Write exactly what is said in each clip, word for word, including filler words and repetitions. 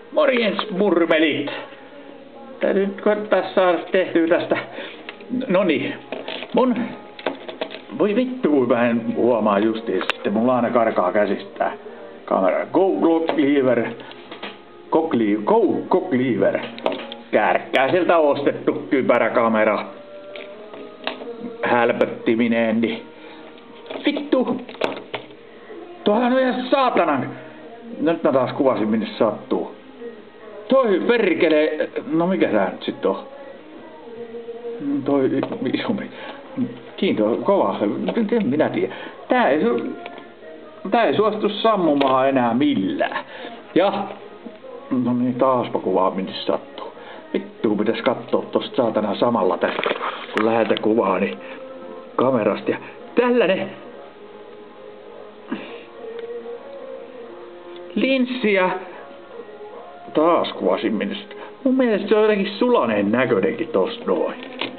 Morjens murmelit. Täytyy nyt koittaa saada tehtyä tästä. Noniin. Mun... Voi vittu, kun mä en huomaa justiin sitten. Mulla aina karkaa käsistä kamera. Go Cleaver. Go Cleaver. Go Cleaver. Kärkkäiseltä ostettu kypäräkamera. Hälpöttimineen, niin... Vittu! Tuohan on ihan saatanan... Nyt mä taas kuvasin minne sattuu. Toi perkele... No mikä tää nyt sit on? Toi isompi. Kiinto, kova. En minä tiedä. Tää ei, su... Tää ei suostu sammumaan enää millään. Ja... No niin, taaspa kuvaa minne sattuu. Vittu, kun pitäis kattoo tosta saatana samalla tästä, kun lähetä kuvaa, niin kamerasta. Ja tällainen linssi ja taas kuvasin minne. Mun mielestä se on jotenkin sulaneen näköinenkin tosta noin.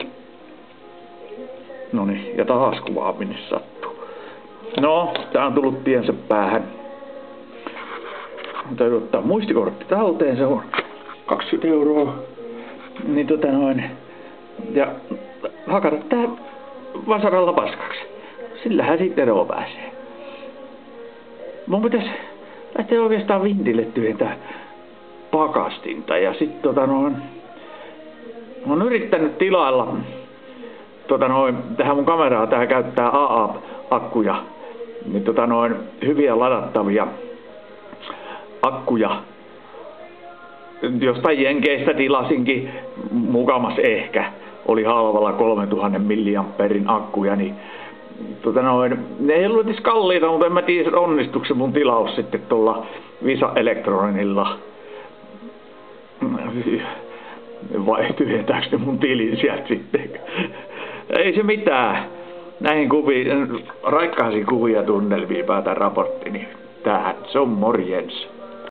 Noniin, ja taas kuvaa minne sattuu. No, tää on tullut tiensä päähän. Täytyy ottaa muistikortti talteen, se on kaksikymmentä euroa. Niin tota noin. Ja hakata tää vasaralla paskaksi. Sillähän siitä eroon pääsee. Mun pitäis lähteä oikeastaan vintille tyhjentää pakastinta. Ja sit tota noin... Mä oon yrittänyt tilailla tota noin, tähän mun kameraa, tää käyttää A A-akkuja. Niin tota noin, hyviä ladattavia akkuja. Jostain jenkeistä tilasinkin, mukamas ehkä, oli halvalla kolmetuhatta milliampeerin akkuja, niin tota noin, ne ei ollut edes kalliita, mutta en mä tiedä onnistuiko se mun tilaus sitten tuolla Visa Electronicilla. Vai tyhjentääkö ne mun tilin sieltä sitten? Ei se mitään. Näihin kuviin, raikkaisiin kuvia tunnelmiin päätän raportti, niin tämähän se on morjens.